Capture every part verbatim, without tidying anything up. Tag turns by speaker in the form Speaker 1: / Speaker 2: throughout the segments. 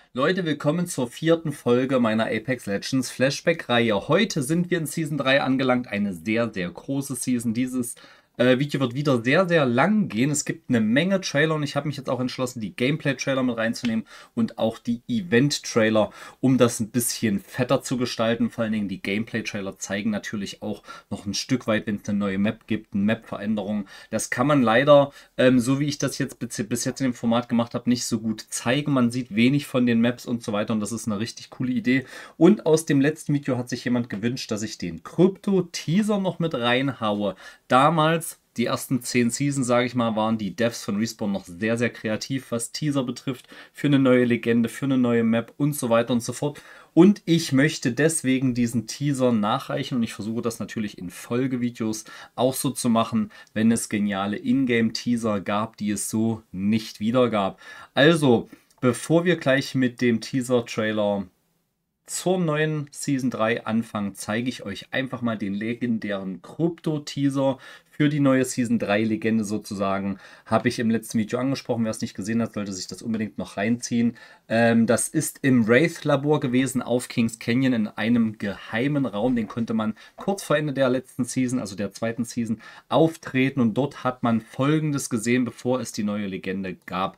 Speaker 1: Leute, willkommen zur vierten Folge meiner Apex Legends Flashback-Reihe. Heute sind wir in Season drei angelangt, eine sehr, sehr große Season. Dieses äh, Video wird wieder sehr, sehr lang gehen. Es gibt eine Menge Trailer und ich habe mich jetzt auch entschlossen, die Gameplay-Trailer mit reinzunehmen und auch die Event-Trailer, um das ein bisschen fetter zu gestalten. Vor allen Dingen die Gameplay-Trailer zeigen natürlich auch noch ein Stück weit, wenn es eine neue Map gibt, eine Map-Veränderung. Das kann man leider, ähm, so wie ich das jetzt bis, bis jetzt in dem Format gemacht habe, nicht so gut zeigen. Man sieht wenig von den Maps und so weiter und das ist eine richtig coole Idee. Und aus dem letzten Video hat sich jemand gewünscht, dass ich den Krypto-Teaser noch mit reinhaue. Damals, die ersten zehn Seasons, sage ich mal, waren die Devs von Respawn noch sehr, sehr kreativ, was Teaser betrifft, für eine neue Legende, für eine neue Map und so weiter und so fort. Und ich möchte deswegen diesen Teaser nachreichen und ich versuche das natürlich in Folgevideos auch so zu machen, wenn es geniale Ingame-Teaser gab, die es so nicht wieder gab. Also, bevor wir gleich mit dem Teaser-Trailer zur neuen Season drei anfangen, zeige ich euch einfach mal den legendären Krypto-Teaser für die neue Season drei Legende sozusagen. Habe ich im letzten Video angesprochen. Wer es nicht gesehen hat, sollte sich das unbedingt noch reinziehen. Ähm, das ist im Wraith-Labor gewesen auf Kings Canyon in einem geheimen Raum. Den konnte man kurz vor Ende der letzten Season, also der zweiten Season, auftreten. Und dort hat man Folgendes gesehen, bevor es die neue Legende gab.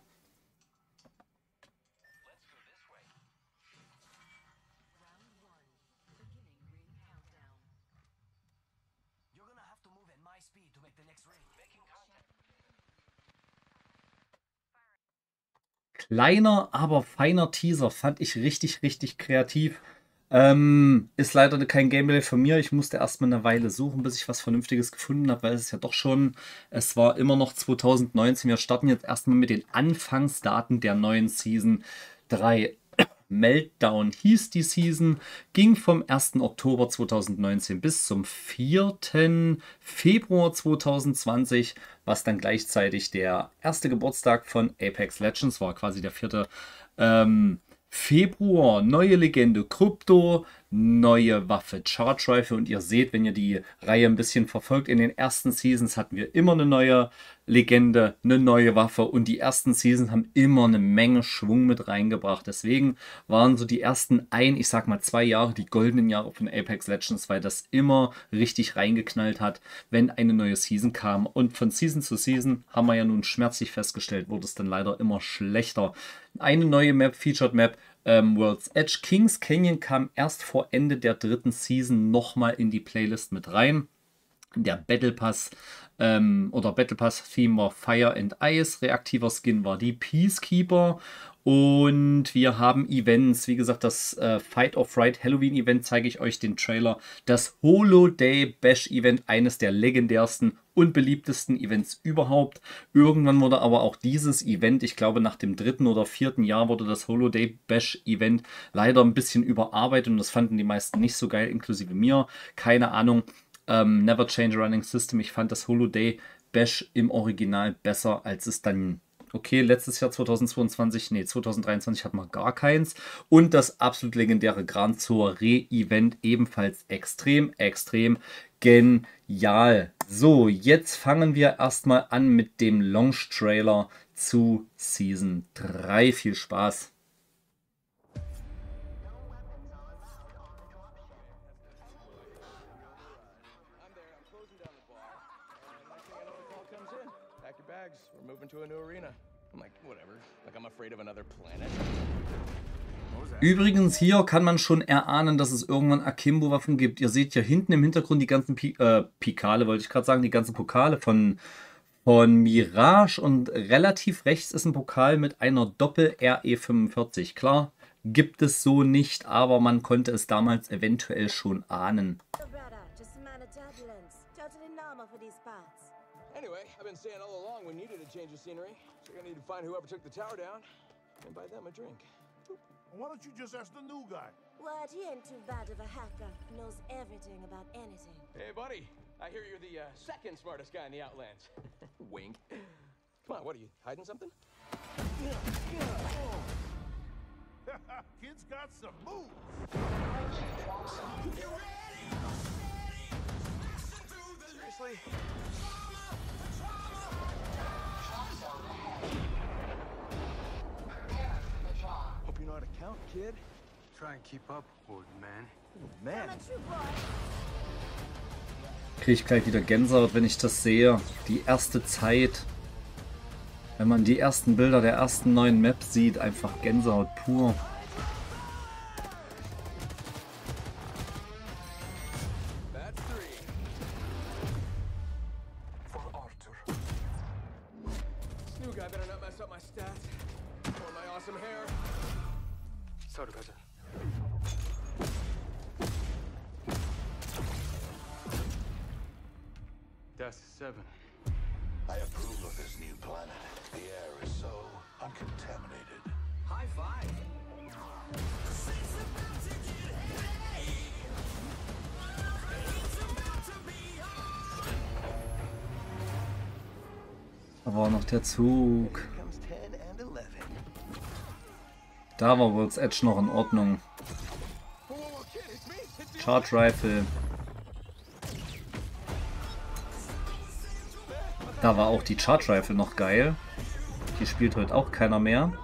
Speaker 1: Kleiner, aber feiner Teaser, fand ich richtig, richtig kreativ. Ähm, ist leider kein Gameplay von mir. Ich musste erstmal eine Weile suchen, bis ich was Vernünftiges gefunden habe, weil es ist ja doch schon, es war immer noch zwanzig neunzehn. Wir starten jetzt erstmal mit den Anfangsdaten der neuen Season drei. Meltdown hieß die Season, ging vom ersten Oktober zweitausendneunzehn bis zum vierten Februar zweitausendzwanzig, was dann gleichzeitig der erste Geburtstag von Apex Legends war, quasi der vierte ähm, Februar. Neue Legende Krypto, neue Waffe Charge Rifle und ihr seht, wenn ihr die Reihe ein bisschen verfolgt, in den ersten Seasons hatten wir immer eine neue Legende, eine neue Waffe und die ersten Seasons haben immer eine Menge Schwung mit reingebracht. Deswegen waren so die ersten ein, ich sag mal zwei Jahre, die goldenen Jahre von Apex Legends, weil das immer richtig reingeknallt hat, wenn eine neue Season kam. Und von Season zu Season haben wir ja nun schmerzlich festgestellt, wurde es dann leider immer schlechter. Eine neue Map, Featured Map, ähm, World's Edge. Kings Canyon kam erst vor Ende der dritten Season nochmal in die Playlist mit rein. Der Battle Pass ähm, oder Battle Pass Theme war Fire and Ice. Reaktiver Skin war die Peacekeeper. Und wir haben Events, wie gesagt, das äh, Fight of Fright Halloween Event, zeige ich euch den Trailer. Das Holoday Bash Event, eines der legendärsten und beliebtesten Events überhaupt. Irgendwann wurde aber auch dieses Event, ich glaube nach dem dritten oder vierten Jahr wurde das Holoday Bash Event leider ein bisschen überarbeitet und das fanden die meisten nicht so geil, inklusive mir. Keine Ahnung. Ähm, Never Change a Running System. Ich fand das Holoday Bash im Original besser, als es dann... Okay, letztes Jahr zweitausendzweiundzwanzig, nee, zweitausenddreiundzwanzig hatten wir gar keins. Und das absolut legendäre Gran Zoare Event ebenfalls extrem, extrem genial. So, jetzt fangen wir erstmal an mit dem Launch-Trailer zu Season drei. Viel Spaß! Übrigens, hier kann man schon erahnen, dass es irgendwann Akimbo-Waffen gibt. Ihr seht ja hinten im Hintergrund die ganzen Pi äh, Pikale, wollte ich gerade sagen, die ganzen Pokale von, von Mirage. Und relativ rechts ist ein Pokal mit einer Doppel-R E fünfundvierzig. Klar, gibt es so nicht, aber man konnte es damals eventuell schon ahnen.
Speaker 2: Anyway, I've been saying all along we needed a change of scenery. So you're gonna need to find whoever took the tower down and buy them a drink.
Speaker 3: Why don't you just ask the new guy?
Speaker 4: What, he ain't too bad of a hacker. Knows everything about anything.
Speaker 2: Hey, buddy. I hear you're the uh, second smartest guy in the Outlands. Wink. Come on, what are you, hiding something?
Speaker 3: Kid's got some moves.
Speaker 2: Seriously?
Speaker 5: hard to count, kid.
Speaker 6: Try and keep up, old man.
Speaker 5: Man,
Speaker 1: Kriege ich gleich wieder Gänsehaut, wenn ich das sehe. Die erste Zeit, wenn man die ersten Bilder der ersten neuen Map sieht, einfach Gänsehaut pur.
Speaker 2: That's three.
Speaker 6: For Arthur.
Speaker 2: This new guy better not mess up my stats. Or my awesome hair.
Speaker 6: Sorry, brother. That's seven.
Speaker 3: I approve of this new planet. The air is so uncontaminated.
Speaker 5: high five.
Speaker 1: Da war noch der Zug.
Speaker 5: Here comes ten and eleven.
Speaker 1: Da war World's Edge noch in Ordnung.
Speaker 2: Whoa, whoa, whoa, kid, it's me. It's me.
Speaker 1: Charge Rifle. Da war auch die Charge Rifle noch geil. Die spielt heute auch keiner mehr.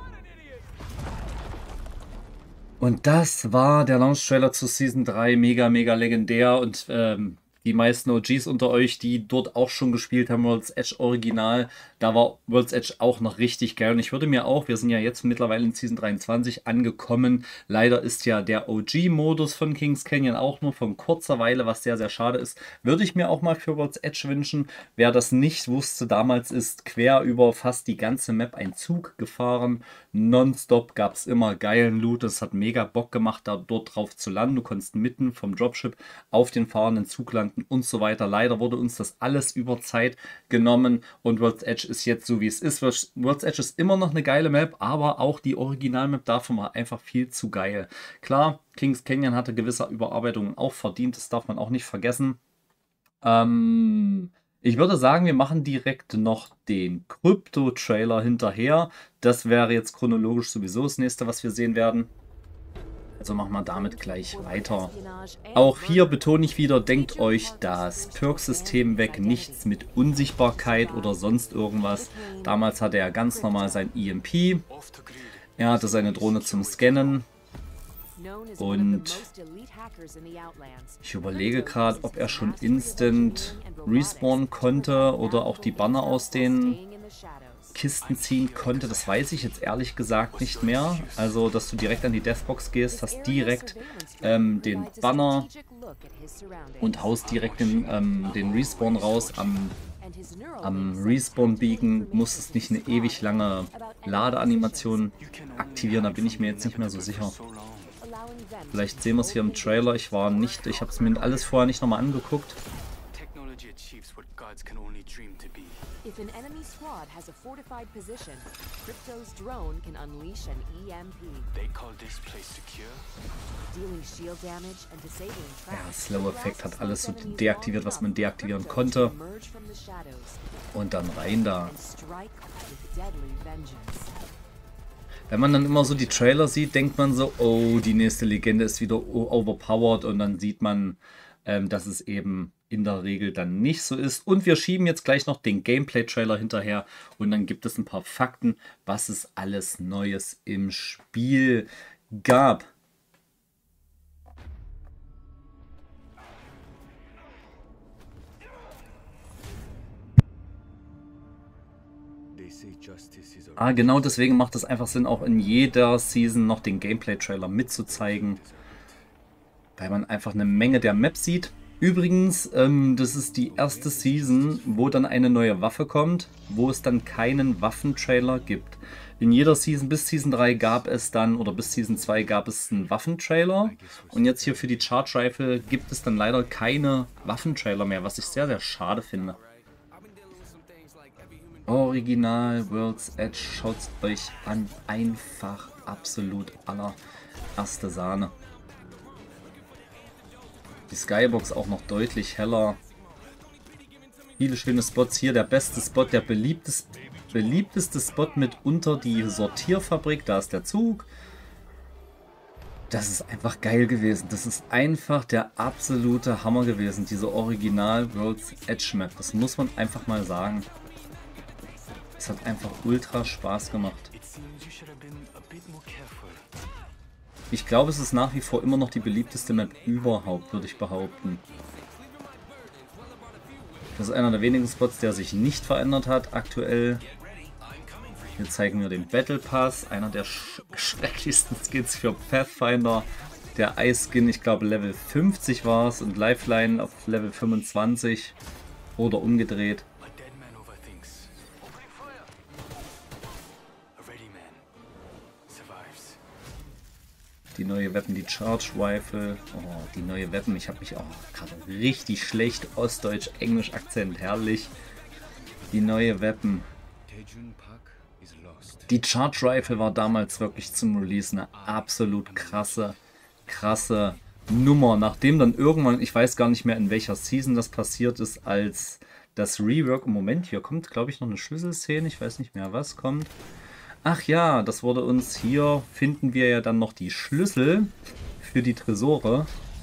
Speaker 1: Und das war der Launch-Trailer zu Season drei. Mega, mega legendär. Und ähm, die meisten O Gs unter euch, die dort auch schon gespielt haben, World's Edge Original, da war World's Edge auch noch richtig geil. Und ich würde mir auch, wir sind ja jetzt mittlerweile in Season dreiundzwanzig angekommen. Leider ist ja der O G-Modus von Kings Canyon auch nur von kurzer Weile, was sehr, sehr schade ist. Würde ich mir auch mal für World's Edge wünschen. Wer das nicht wusste, damals ist quer über fast die ganze Map ein Zug gefahren. Nonstop gab es immer geilen Loot. Es hat mega Bock gemacht, da dort drauf zu landen. Du konntest mitten vom Dropship auf den fahrenden Zug landen und so weiter. Leider wurde uns das alles über Zeit genommen und World's Edge ist jetzt so, wie es ist. World's Edge ist immer noch eine geile Map, aber auch die Original-Map davon war einfach viel zu geil. Klar, Kings Canyon hatte gewisse Überarbeitungen auch verdient, das darf man auch nicht vergessen. Ähm, ich würde sagen, wir machen direkt noch den Krypto-Trailer hinterher. Das wäre jetzt chronologisch sowieso das nächste, was wir sehen werden. Also machen wir damit gleich weiter. Auch hier betone ich wieder, denkt euch das Perk-System weg, nichts mit Unsichtbarkeit oder sonst irgendwas. Damals hatte er ganz normal sein E M P. Er hatte seine Drohne zum Scannen. Und ich überlege gerade, ob er schon instant respawnen konnte oder auch die Banner aus den Kisten ziehen konnte. Das weiß ich jetzt ehrlich gesagt nicht mehr. Also, dass du direkt an die Deathbox gehst, hast direkt ähm, den Banner und haust direkt den, ähm, den Respawn raus. Am, am Respawn-Beacon musstest nicht eine ewig lange Ladeanimation aktivieren. Da bin ich mir jetzt nicht mehr so sicher. Vielleicht sehen wir es hier im Trailer. Ich war nicht, ich habe es mir alles vorher nicht nochmal angeguckt.
Speaker 6: Technology achieves what gods can only dream to be.
Speaker 7: If an enemy squad has a fortified position, Crypto's drone can unleash an E M P,
Speaker 6: They call this place secure.
Speaker 7: dealing shield damage and disabling
Speaker 1: Ja,
Speaker 7: traps.
Speaker 1: Slow-Effekt hat alles so deaktiviert, was man deaktivieren konnte.
Speaker 7: Emerge from the shadows
Speaker 1: Und dann rein da.
Speaker 7: and strike with deadly vengeance.
Speaker 1: Wenn man dann immer so die Trailer sieht, denkt man so, oh, die nächste Legende ist wieder overpowered. Und dann sieht man, ähm, dass es eben in der Regel dann nicht so ist. Und wir schieben jetzt gleich noch den Gameplay-Trailer hinterher. Und dann gibt es ein paar Fakten, was es alles Neues im Spiel gab.
Speaker 6: They say justice is a
Speaker 1: Ah, genau deswegen macht es einfach Sinn, auch in jeder Season noch den Gameplay-Trailer mitzuzeigen. Weil man einfach eine Menge der Map sieht. Übrigens, ähm, das ist die erste Season, wo dann eine neue Waffe kommt, wo es dann keinen Waffentrailer gibt. In jeder Season bis Season drei gab es dann, oder bis Season zwei gab es einen Waffentrailer. Und jetzt hier für die Charge Rifle gibt es dann leider keine Waffentrailer mehr, was ich sehr, sehr schade finde. Original World's Edge, schaut es euch an. Einfach absolut allererste Sahne. Die Skybox auch noch deutlich heller. Viele schöne Spots hier. Der beste Spot, der beliebteste, beliebteste Spot mitunter die Sortierfabrik. Da ist der Zug. Das ist einfach geil gewesen. Das ist einfach der absolute Hammer gewesen. Diese Original World's Edge Map. Das muss man einfach mal sagen. Es hat einfach ultra Spaß gemacht.
Speaker 6: It seems you should have been a bit more careful.
Speaker 1: Ich glaube, es ist nach wie vor immer noch die beliebteste Map überhaupt, würde ich behaupten. Das ist einer der wenigen Spots, der sich nicht verändert hat aktuell. Hier zeigen wir den Battle Pass, einer der sch schrecklichsten Skins für Pathfinder. Der Eis-Skin, ich glaube Level fünfzig war es und Lifeline auf Level fünfundzwanzig oder umgedreht. Die neue Weapon, die Charge Rifle. Oh, die neue Weapon. Ich habe mich auch gerade richtig schlecht. Ostdeutsch, Englisch, Akzent, herrlich. Die neue Weapon. Die Charge Rifle war damals wirklich zum Release eine absolut krasse, krasse Nummer. Nachdem dann irgendwann, ich weiß gar nicht mehr in welcher Season das passiert ist, als das Rework. Im Moment, hier kommt glaube ich noch eine Schlüsselszene. Ich weiß nicht mehr, was kommt. Ach ja, das wurde uns hier, finden wir ja dann noch die Schlüssel für die Tresore,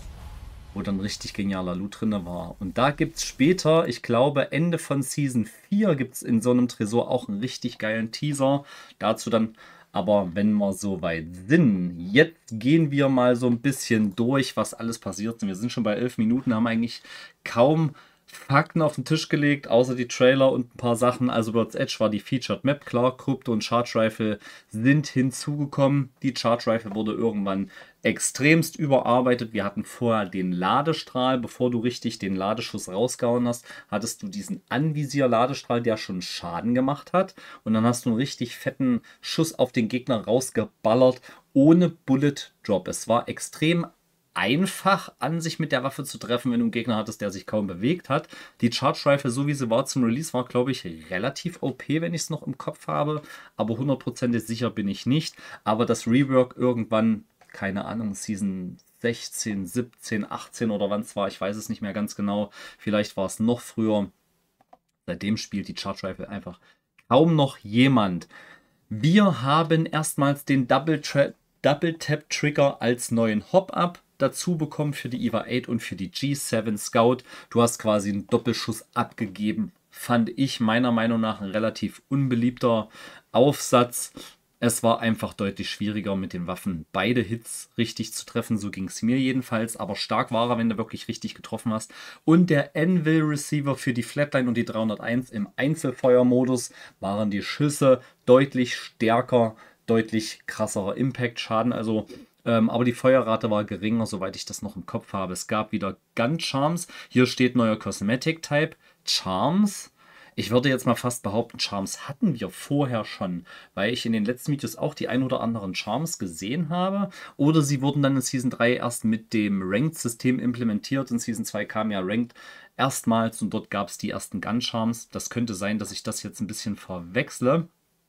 Speaker 1: wo dann richtig genialer Loot drin war. Und da gibt es später, ich glaube Ende von Season vier, gibt es in so einem Tresor auch einen richtig geilen Teaser. Dazu dann, aber wenn wir so weit sind, jetzt gehen wir mal so ein bisschen durch, was alles passiert ist. Wir sind schon bei elf Minuten, haben eigentlich kaum Fakten auf den Tisch gelegt, außer die Trailer und ein paar Sachen. Also World's Edge war die Featured Map, klar, Krypto und Charge Rifle sind hinzugekommen. Die Charge Rifle wurde irgendwann extremst überarbeitet. Wir hatten vorher den Ladestrahl, bevor du richtig den Ladeschuss rausgehauen hast, hattest du diesen Anvisier-Ladestrahl, der schon Schaden gemacht hat. Und dann hast du einen richtig fetten Schuss auf den Gegner rausgeballert, ohne Bullet Drop. Es war extrem einfach an sich mit der Waffe zu treffen, wenn du einen Gegner hattest, der sich kaum bewegt hat. Die Charge Rifle, so wie sie war zum Release, war, glaube ich, relativ O P, wenn ich es noch im Kopf habe. Aber hundertprozentig sicher bin ich nicht. Aber das Rework irgendwann, keine Ahnung, Season sechzehn, siebzehn, achtzehn oder wann es war, ich weiß es nicht mehr ganz genau. Vielleicht war es noch früher. Seitdem spielt die Charge Rifle einfach kaum noch jemand. Wir haben erstmals den Double, Double Tap Trigger als neuen Hop-Up dazu bekommen für die EVA acht und für die G sieben Scout. Du hast quasi einen Doppelschuss abgegeben. Fand ich meiner Meinung nach ein relativ unbeliebter Aufsatz. Es war einfach deutlich schwieriger mit den Waffen beide Hits richtig zu treffen. So ging es mir jedenfalls. Aber stark war er, wenn du wirklich richtig getroffen hast. Und der Anvil Receiver für die Flatline und die dreihunderteins im Einzelfeuermodus waren die Schüsse deutlich stärker, deutlich krasserer Impact-Schaden. Also Ähm, aber die Feuerrate war geringer, soweit ich das noch im Kopf habe. Es gab wieder Gun Charms. Hier steht neuer Cosmetic Type. Charms. Ich würde jetzt mal fast behaupten, Charms hatten wir vorher schon, weil ich in den letzten Videos auch die ein oder anderen Charms gesehen habe. Oder sie wurden dann in Season drei erst mit dem Ranked-System implementiert. In Season zwei kam ja Ranked erstmals und dort gab es die ersten Gun Charms. Das könnte sein, dass ich das jetzt ein bisschen verwechsle.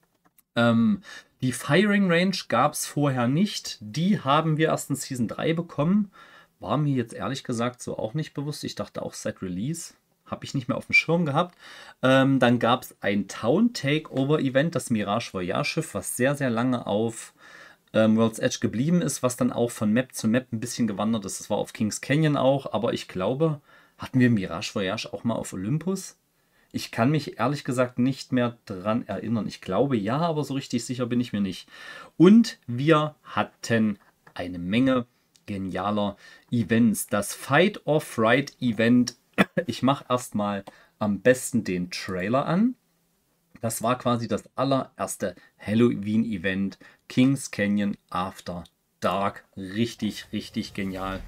Speaker 1: Ähm, die Firing Range gab es vorher nicht. Die haben wir erst in Season drei bekommen. War mir jetzt ehrlich gesagt so auch nicht bewusst. Ich dachte auch seit Release. Habe ich nicht mehr auf dem Schirm gehabt. Ähm, dann gab es ein Town Takeover Event, das Mirage Voyage Schiff, was sehr, sehr lange auf ähm, World's Edge geblieben ist, was dann auch von Map zu Map ein bisschen gewandert ist. Das war auf Kings Canyon auch, aber ich glaube, hatten wir Mirage Voyage auch mal auf Olympus? Ich kann mich ehrlich gesagt nicht mehr dran erinnern. Ich glaube ja, aber so richtig sicher bin ich mir nicht. Und wir hatten eine Menge genialer Events. Das Fight or Fright Event. Ich mache erstmal am besten den Trailer an. Das war quasi das allererste Halloween-Event. Kings Canyon After Dark. Richtig, richtig genial.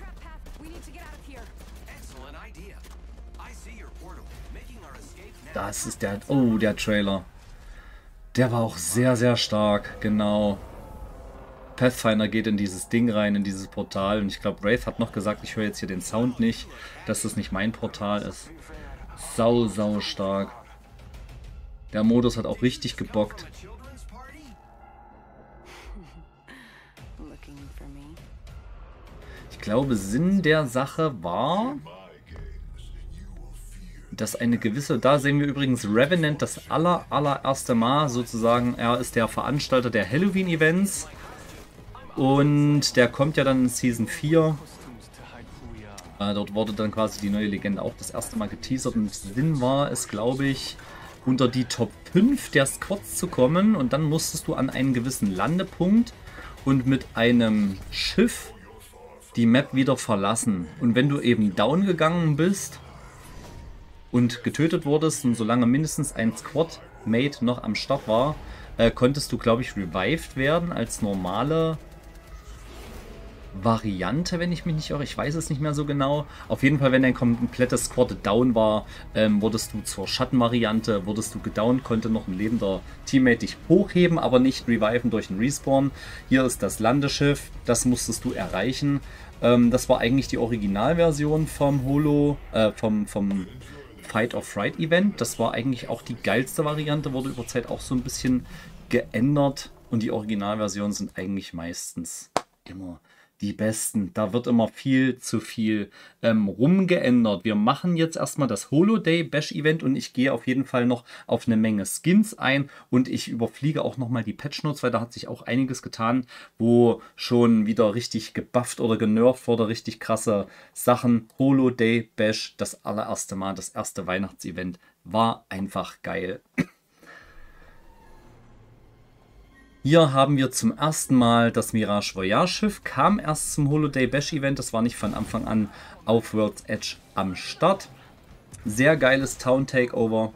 Speaker 1: Das ist der... Oh, der Trailer. Der war auch sehr, sehr stark. Genau. Pathfinder geht in dieses Ding rein, in dieses Portal. Und ich glaube, Wraith hat noch gesagt, ich höre jetzt hier den Sound nicht, dass das nicht mein Portal ist. Sau, sau stark. Der Modus hat auch richtig gebockt. Ich glaube, Sinn der Sache war, dass eine gewisse, da sehen wir übrigens Revenant das aller, allererste Mal sozusagen, er ist der Veranstalter der Halloween-Events und der kommt ja dann in Season vier. Äh, dort wurde dann quasi die neue Legende auch das erste Mal geteasert und Sinn war es, glaube ich, unter die Top fünf der Squads zu kommen und dann musstest du an einen gewissen Landepunkt und mit einem Schiff die Map wieder verlassen. Und wenn du eben down gegangen bist und getötet wurdest und solange mindestens ein Squad-Mate noch am Start war, äh, konntest du, glaube ich, revived werden als normale Variante, wenn ich mich nicht irre. Ich weiß es nicht mehr so genau. Auf jeden Fall, wenn dein komplettes Squad down war, ähm, wurdest du zur Schattenvariante, wurdest du gedownt, konnte noch ein lebender Teammate dich hochheben, aber nicht reviven durch einen Respawn. Hier ist das Landeschiff, das musstest du erreichen. Ähm, das war eigentlich die Originalversion vom Holo, äh, vom, vom Fight or Fright Event. Das war eigentlich auch die geilste Variante, wurde über Zeit auch so ein bisschen geändert und die Originalversionen sind eigentlich meistens immer die besten. Da wird immer viel zu viel ähm, rumgeändert. Wir machen jetzt erstmal das Holoday Bash Event und ich gehe auf jeden Fall noch auf eine Menge Skins ein und ich überfliege auch nochmal die Patch Notes, weil da hat sich auch einiges getan, wo schon wieder richtig gebufft oder genervt wurde, richtig krasse Sachen. Holoday Bash, das allererste Mal, das erste Weihnachtsevent, war einfach geil. Hier haben wir zum ersten Mal das Mirage Voyage Schiff, kam erst zum Holoday Bash Event, das war nicht von Anfang an auf World's Edge am Start. Sehr geiles Town Takeover.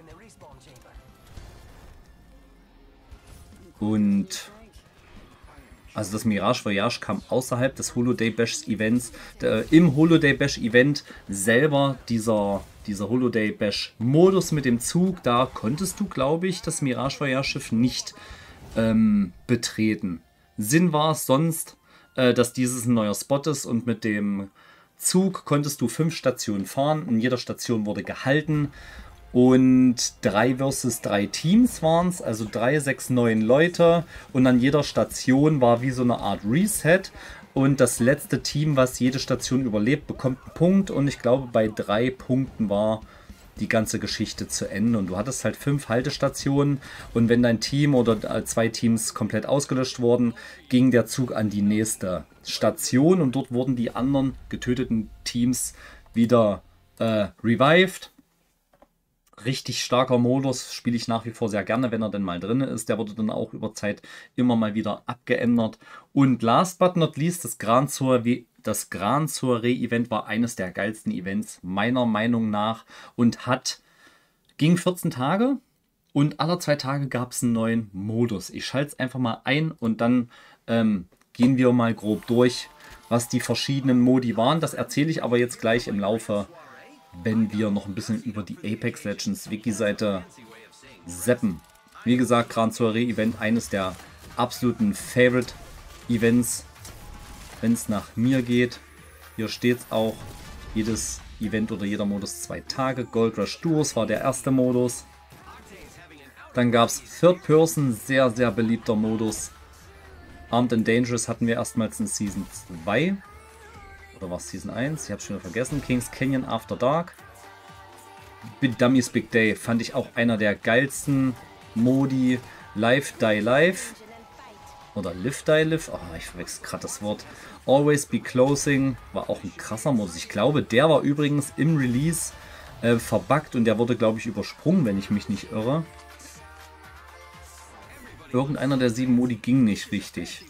Speaker 1: Und also das Mirage Voyage kam außerhalb des Holoday Bash Events. Der, Im Holoday Bash Event selber dieser, dieser Holoday Bash Modus mit dem Zug, da konntest du, glaube ich, das Mirage Voyage Schiff nicht Ähm, betreten. Sinn war es sonst, äh, dass dieses ein neuer Spot ist und mit dem Zug konntest du fünf Stationen fahren. In jeder Station wurde gehalten und drei versus drei Teams waren es, also drei, sechs, neun Leute und an jeder Station war wie so eine Art Reset und das letzte Team, was jede Station überlebt, bekommt einen Punkt und ich glaube bei drei Punkten war die ganze Geschichte zu Ende und du hattest halt fünf Haltestationen und wenn dein Team oder zwei Teams komplett ausgelöscht wurden, ging der Zug an die nächste Station und dort wurden die anderen getöteten Teams wieder äh, revived. Richtig starker Modus, spiele ich nach wie vor sehr gerne, wenn er denn mal drin ist. Der wurde dann auch über Zeit immer mal wieder abgeändert. Und last but not least, das Grand Soiree, das Grand Soiree Event war eines der geilsten Events, meiner Meinung nach. Und hat, ging vierzehn Tage und alle zwei Tage gab es einen neuen Modus. Ich schalte es einfach mal ein und dann ähm, gehen wir mal grob durch, was die verschiedenen Modi waren. Das erzähle ich aber jetzt gleich im Laufe, wenn wir noch ein bisschen über die Apex Legends Wiki-Seite zappen. Wie gesagt, Grand Soiree Event, eines der absoluten Favorite Events, wenn es nach mir geht. Hier steht es auch, jedes Event oder jeder Modus zwei Tage. Gold Rush Duos war der erste Modus. Dann gab es Third Person, sehr, sehr beliebter Modus. Armed and Dangerous hatten wir erstmals in Season zwei. Oder war es Season eins? Ich habe es schon wieder vergessen. Kings Canyon After Dark. Big Dummies Big Day fand ich auch einer der geilsten Modi. Live Die Live. Oder Live Die Live. Oh, ich verwechsel gerade das Wort. Always Be Closing war auch ein krasser Modus. Ich glaube, der war übrigens im Release äh, verbuggt und der wurde, glaube ich, übersprungen, wenn ich mich nicht irre. Irgendeiner der sieben Modi ging nicht richtig.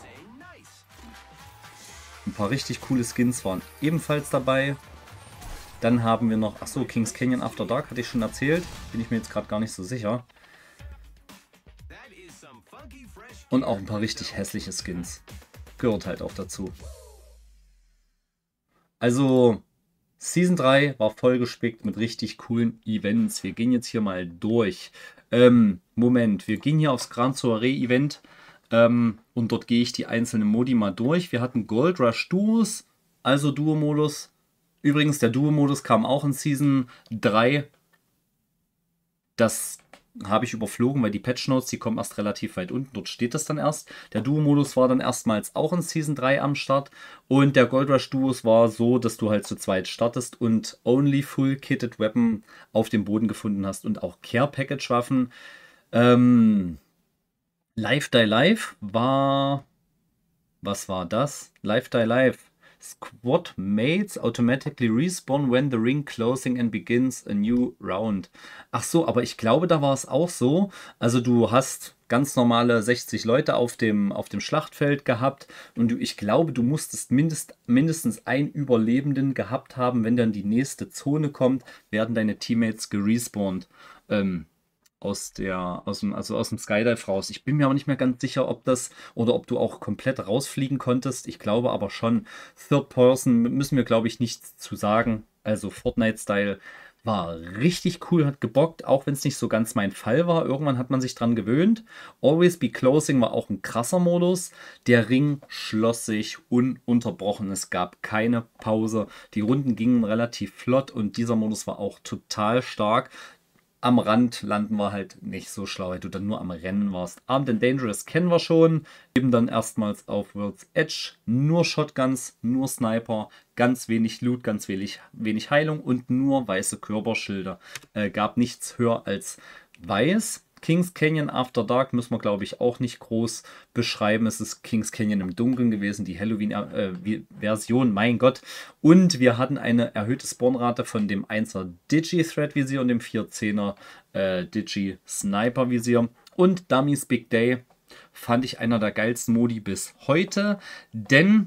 Speaker 1: Ein paar richtig coole Skins waren ebenfalls dabei. Dann haben wir noch, achso, Kings Canyon After Dark hatte ich schon erzählt. Bin ich mir jetzt gerade gar nicht so sicher. Und auch ein paar richtig hässliche Skins. Gehört halt auch dazu. Also, Season drei war vollgespickt mit richtig coolen Events. Wir gehen jetzt hier mal durch. Ähm, Moment, wir gehen hier aufs Grand Soiree Event. Ähm, und dort gehe ich die einzelnen Modi mal durch. Wir hatten Gold Rush Duos, also Duo-Modus. Übrigens, der Duo-Modus kam auch in Season drei. Das habe ich überflogen, weil die Patch Notes, die kommen erst relativ weit unten. Dort steht das dann erst. Der Duo-Modus war dann erstmals auch in Season drei am Start. Und der Gold Rush Duos war so, dass du halt zu zweit startest und only full-kitted Weapon auf dem Boden gefunden hast und auch Care-Package-Waffen. Ähm... Live Die Live war... Was war das? Live Die Live. Squad mates automatically respawn when the ring closing and begins a new round. Ach so, aber ich glaube, da war es auch so. Also du hast ganz normale sechzig Leute auf dem, auf dem Schlachtfeld gehabt und du, ich glaube, du musstest mindest, mindestens einen Überlebenden gehabt haben. Wenn dann die nächste Zone kommt, werden deine Teammates gerespawnt. Ähm, aus der, aus dem, also aus dem Skydive raus. Ich bin mir aber nicht mehr ganz sicher, ob das oder ob du auch komplett rausfliegen konntest. Ich glaube aber schon. Third Person müssen wir, glaube ich, nichts zu sagen. Also Fortnite-Style war richtig cool, hat gebockt, auch wenn es nicht so ganz mein Fall war. Irgendwann hat man sich dran gewöhnt. Always Be Closing war auch ein krasser Modus. Der Ring schloss sich ununterbrochen. Es gab keine Pause. Die Runden gingen relativ flott und dieser Modus war auch total stark. Am Rand landen wir halt nicht so schlau, weil du dann nur am Rennen warst. Armed and Dangerous kennen wir schon. Eben dann erstmals auf World's Edge. Nur Shotguns, nur Sniper, ganz wenig Loot, ganz wenig, wenig Heilung und nur weiße Körperschilder. Äh, gab nichts höher als weiß. Kings Canyon After Dark müssen wir, glaube ich, auch nicht groß beschreiben. Es ist Kings Canyon im Dunkeln gewesen, die Halloween-Version, mein Gott. Und wir hatten eine erhöhte Spawnrate von dem einser Digi-Thread-Visier und dem vier zehner äh, Digi-Sniper-Visier. Und Dummies Big Day fand ich einer der geilsten Modi bis heute, denn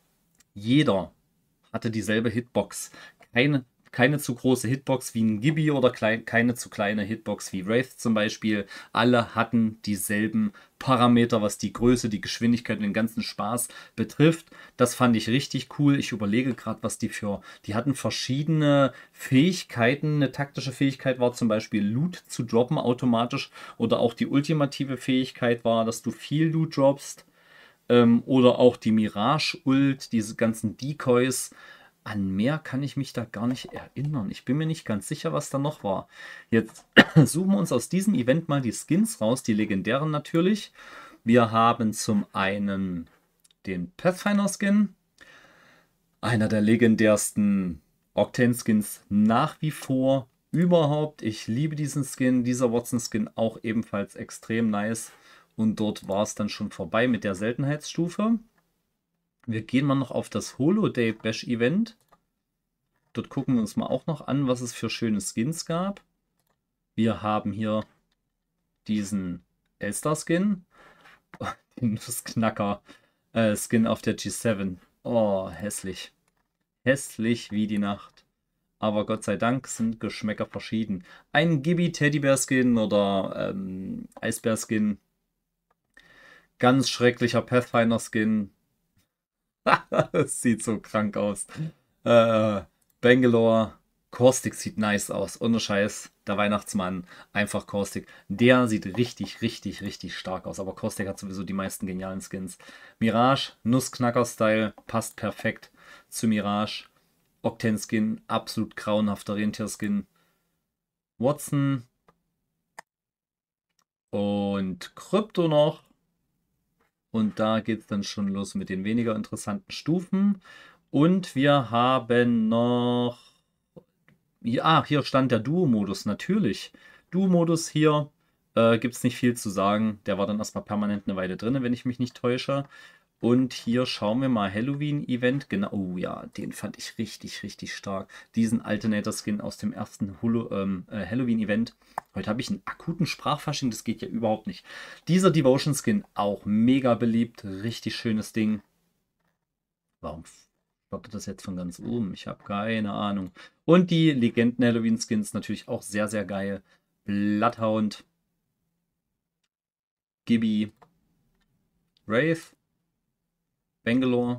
Speaker 1: jeder hatte dieselbe Hitbox. Keine Keine zu große Hitbox wie ein Gibby oder klein, keine zu kleine Hitbox wie Wraith zum Beispiel. Alle hatten dieselben Parameter, was die Größe, die Geschwindigkeit und den ganzen Spaß betrifft. Das fand ich richtig cool. Ich überlege gerade, was die für... Die hatten verschiedene Fähigkeiten. Eine taktische Fähigkeit war zum Beispiel Loot zu droppen automatisch. Oder auch die ultimative Fähigkeit war, dass du viel Loot droppst. Ähm, oder auch die Mirage-Ult, diese ganzen Decoys. An mehr kann ich mich da gar nicht erinnern. Ich bin mir nicht ganz sicher, was da noch war. Jetzt suchen wir uns aus diesem Event mal die Skins raus, die legendären natürlich. Wir haben zum einen den Pathfinder-Skin, einer der legendärsten Octane-Skins nach wie vor überhaupt. Ich liebe diesen Skin, dieser Watson-Skin auch ebenfalls extrem nice. Und dort war es dann schon vorbei mit der Seltenheitsstufe. Wir gehen mal noch auf das Holoday Bash Event. Dort gucken wir uns mal auch noch an, was es für schöne Skins gab. Wir haben hier diesen Elstar Skin. Oh, den Nussknacker äh, Skin auf der G sieben. Oh, hässlich. Hässlich wie die Nacht. Aber Gott sei Dank sind Geschmäcker verschieden. Ein Gibby Teddybär Skin oder ähm, Eisbär Skin. Ganz schrecklicher Pathfinder Skin. Das sieht so krank aus. Äh, Bangalore. Caustic sieht nice aus. Ohne Scheiß. Der Weihnachtsmann. Einfach Caustic. Der sieht richtig, richtig, richtig stark aus. Aber Caustic hat sowieso die meisten genialen Skins. Mirage. Nussknacker-Style. Passt perfekt zu Mirage. Octane-Skin. Absolut grauenhafter Rentier-Skin. Watson. Und Krypto noch. Und da geht es dann schon los mit den weniger interessanten Stufen. Und wir haben noch... Ja, hier stand der Duo-Modus, natürlich. Duo-Modus hier äh, gibt es nicht viel zu sagen. Der war dann erstmal permanent eine Weile drin, wenn ich mich nicht täusche. Und hier schauen wir mal Halloween-Event. Genau, oh ja, den fand ich richtig, richtig stark. Diesen Alternator-Skin aus dem ersten ähm, äh, Halloween-Event. Heute habe ich einen akuten Sprachfasching, das geht ja überhaupt nicht. Dieser Devotion-Skin, auch mega beliebt. Richtig schönes Ding. Warum startet das jetzt von ganz oben? Ich habe keine Ahnung. Und die Legenden-Halloween-Skins natürlich auch sehr, sehr geil. Bloodhound. Gibby. Wraith. Bangalore.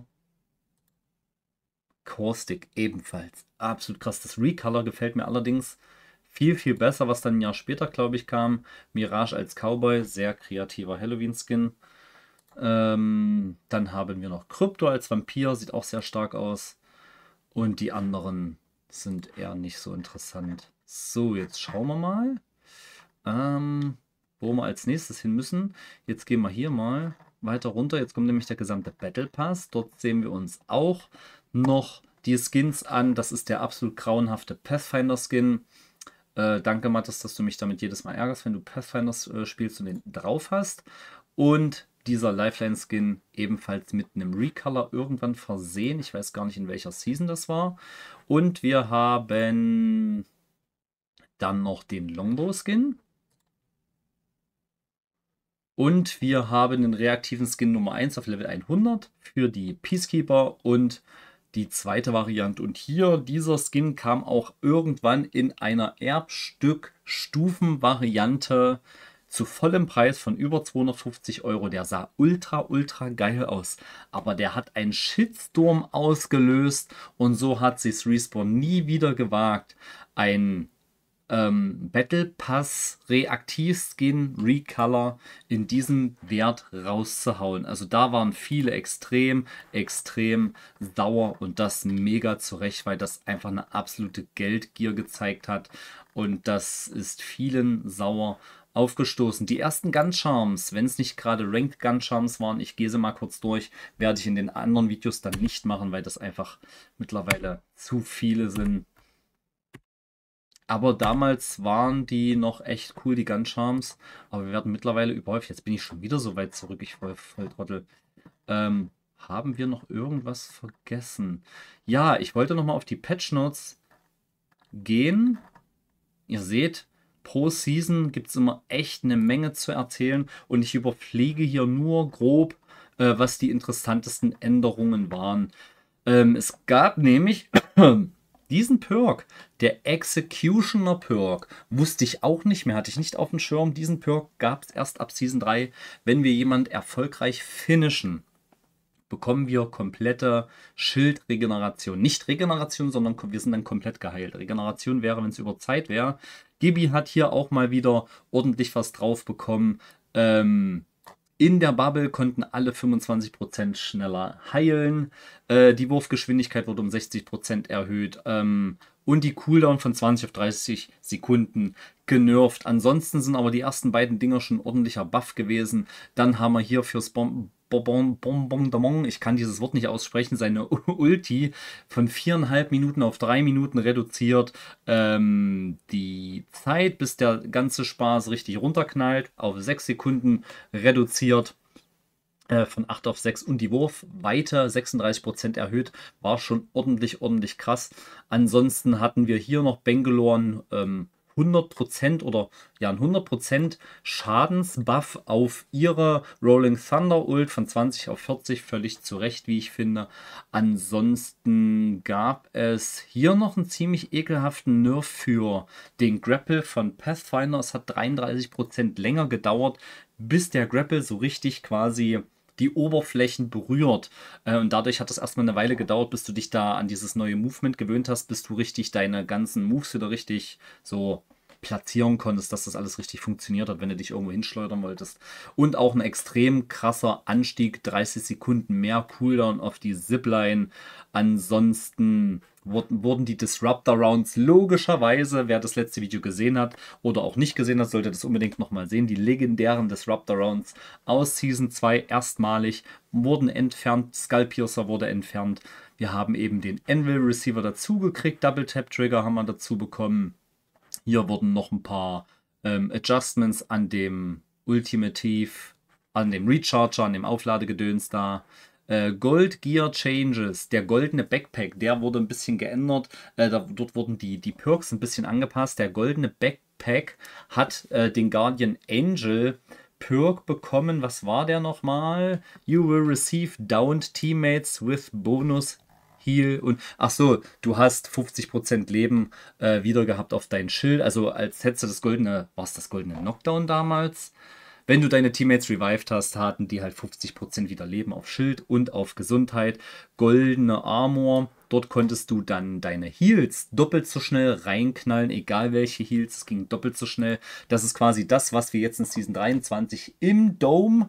Speaker 1: Caustic ebenfalls. Absolut krass. Das Recolor gefällt mir allerdings viel, viel besser, was dann ein Jahr später, glaube ich, kam. Mirage als Cowboy. Sehr kreativer Halloween-Skin. Ähm, dann haben wir noch Krypto als Vampir. Sieht auch sehr stark aus. Und die anderen sind eher nicht so interessant. So, jetzt schauen wir mal, ähm, wo wir als nächstes hin müssen. Jetzt gehen wir hier mal weiter runter. Jetzt kommt nämlich der gesamte Battle Pass. Dort sehen wir uns auch noch die Skins an. Das ist der absolut grauenhafte Pathfinder Skin. Äh, danke, Mattes, dass du mich damit jedes Mal ärgerst, wenn du Pathfinder äh, spielst und den drauf hast. Und dieser Lifeline-Skin ebenfalls mit einem Recolor irgendwann versehen. Ich weiß gar nicht, in welcher Season das war. Und wir haben dann noch den Longbow-Skin. Und wir haben den reaktiven Skin Nummer eins auf Level hundert für die Peacekeeper und die zweite Variante. Und hier, dieser Skin kam auch irgendwann in einer Erbstück-Stufen-Variante zu vollem Preis von über zweihundertfünfzig Euro. Der sah ultra, ultra geil aus. Aber der hat einen Shitstorm ausgelöst und so hat sich Respawn nie wieder gewagt, ein ähm, Battle Pass Reaktiv-Skin Recolor in diesem Wert rauszuhauen. Also da waren viele extrem, extrem sauer und das mega zurecht, weil das einfach eine absolute Geldgier gezeigt hat und das ist vielen sauer aufgestoßen. Die ersten Gun-Charms, wenn es nicht gerade Ranked Gun-Charms waren, ich gehe sie mal kurz durch, werde ich in den anderen Videos dann nicht machen, weil das einfach mittlerweile zu viele sind. Aber damals waren die noch echt cool, die Gun-Charms. Aber wir werden mittlerweile überhäufig, jetzt bin ich schon wieder so weit zurück, ich voll, voll Trottel. Ähm, haben wir noch irgendwas vergessen? Ja, ich wollte nochmal auf die Patch Notes gehen. Ihr seht, pro Season gibt es immer echt eine Menge zu erzählen und ich überfliege hier nur grob, äh, was die interessantesten Änderungen waren. Ähm, es gab nämlich diesen Perk, der Executioner Perk, wusste ich auch nicht mehr, hatte ich nicht auf dem Schirm. Diesen Perk gab es erst ab Season drei, wenn wir jemand erfolgreich finishen. Bekommen wir komplette Schildregeneration. Nicht Regeneration, sondern wir sind dann komplett geheilt. Regeneration wäre, wenn es über Zeit wäre. Gibi hat hier auch mal wieder ordentlich was drauf bekommen. Ähm, in der Bubble konnten alle fünfundzwanzig Prozent schneller heilen. Äh, die Wurfgeschwindigkeit wurde um sechzig Prozent erhöht. Ähm, und die Cooldown von zwanzig auf dreißig Sekunden genervt. Ansonsten sind aber die ersten beiden Dinger schon ordentlicher Buff gewesen. Dann haben wir hier fürs Bomben Bonbon, ich kann dieses Wort nicht aussprechen, seine Ulti von viereinhalb Minuten auf drei Minuten reduziert. Ähm, die Zeit, bis der ganze Spaß richtig runterknallt, auf sechs Sekunden reduziert. Äh, von acht auf sechs und die Wurfweite sechsunddreißig Prozent erhöht. War schon ordentlich, ordentlich krass. Ansonsten hatten wir hier noch Bangalore ähm, hundert Prozent oder ja, ein hundert Prozent Schadensbuff auf ihre Rolling Thunder Ult von zwanzig auf vierzig, völlig zurecht, wie ich finde. Ansonsten gab es hier noch einen ziemlich ekelhaften Nerf für den Grapple von Pathfinder. Es hat dreiunddreißig Prozent länger gedauert, bis der Grapple so richtig quasi die Oberflächen berührt. Äh, und dadurch hat es erstmal eine Weile gedauert, bis du dich da an dieses neue Movement gewöhnt hast, bis du richtig deine ganzen Moves wieder richtig so platzieren konntest, dass das alles richtig funktioniert hat, wenn du dich irgendwo hinschleudern wolltest. Und auch ein extrem krasser Anstieg, dreißig Sekunden mehr Cooldown auf die Zipline. Ansonsten wurden, wurden die Disruptor Rounds logischerweise, wer das letzte Video gesehen hat oder auch nicht gesehen hat, sollte das unbedingt nochmal sehen. Die legendären Disruptor Rounds aus Season zwei erstmalig wurden entfernt. Skullpiercer wurde entfernt. Wir haben eben den Anvil Receiver dazu gekriegt. Double Tap Trigger haben wir dazu bekommen. Hier wurden noch ein paar ähm, Adjustments an dem Ultimative, an dem Recharger, an dem Aufladegedöns da. Äh, Gold Gear Changes, der goldene Backpack, der wurde ein bisschen geändert. Äh, da, dort wurden die, die Perks ein bisschen angepasst. Der goldene Backpack hat äh, den Guardian Angel Perk bekommen. Was war der nochmal? You will receive downed teammates with bonus Heal und ach so, du hast fünfzig Prozent Leben äh, wieder gehabt auf dein Schild. Also als hättest du das goldene, war es das goldene Knockdown damals? Wenn du deine Teammates revived hast, hatten die halt fünfzig Prozent wieder Leben auf Schild und auf Gesundheit. Goldene Armor, dort konntest du dann deine Heals doppelt so schnell reinknallen, egal welche Heals, es ging doppelt so schnell. Das ist quasi das, was wir jetzt in Season dreiundzwanzig im Dome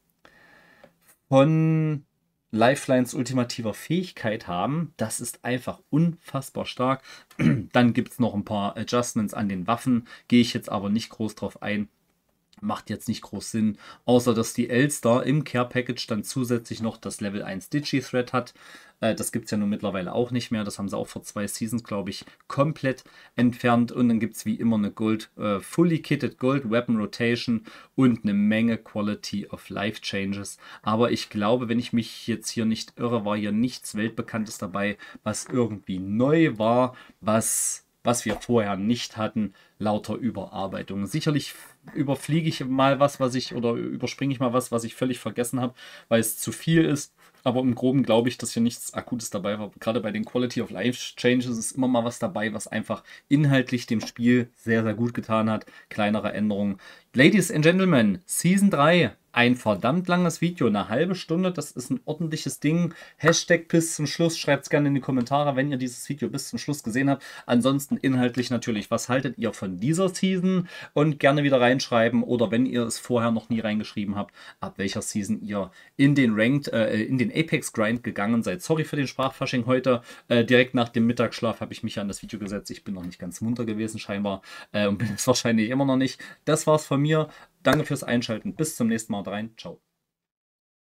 Speaker 1: von Lifelines ultimativer Fähigkeit haben. Das ist einfach unfassbar stark. Dann gibt es noch ein paar Adjustments an den Waffen, gehe ich jetzt aber nicht groß drauf ein. Macht jetzt nicht groß Sinn, außer dass die Elster im Care Package dann zusätzlich noch das Level eins Digi-Thread hat. Äh, das gibt es ja nun mittlerweile auch nicht mehr. Das haben sie auch vor zwei Seasons, glaube ich, komplett entfernt. Und dann gibt es wie immer eine Gold, äh, Fully Kitted Gold Weapon Rotation und eine Menge Quality of Life Changes. Aber ich glaube, wenn ich mich jetzt hier nicht irre, war hier nichts Weltbekanntes dabei, was irgendwie neu war, was, was wir vorher nicht hatten. Lauter Überarbeitung. Sicherlich überfliege ich mal was, was ich, oder überspringe ich mal was, was ich völlig vergessen habe, weil es zu viel ist. Aber im Groben glaube ich, dass hier nichts Akutes dabei war. Gerade bei den Quality of Life Changes ist immer mal was dabei, was einfach inhaltlich dem Spiel sehr, sehr gut getan hat. Kleinere Änderungen. Ladies and Gentlemen, Season drei. Ein verdammt langes Video, eine halbe Stunde, das ist ein ordentliches Ding. Hashtag bis zum Schluss, schreibt es gerne in die Kommentare, wenn ihr dieses Video bis zum Schluss gesehen habt. Ansonsten inhaltlich natürlich, was haltet ihr von dieser Season? Und gerne wieder reinschreiben, oder wenn ihr es vorher noch nie reingeschrieben habt, ab welcher Season ihr in den Ranked, äh, in den Apex Grind gegangen seid. Sorry für den Sprachfasching heute. Äh, direkt nach dem Mittagsschlaf habe ich mich an das Video gesetzt. Ich bin noch nicht ganz munter gewesen scheinbar äh, und bin es wahrscheinlich immer noch nicht. Das war's von mir. Danke fürs Einschalten. Bis zum nächsten Mal rein. Ciao.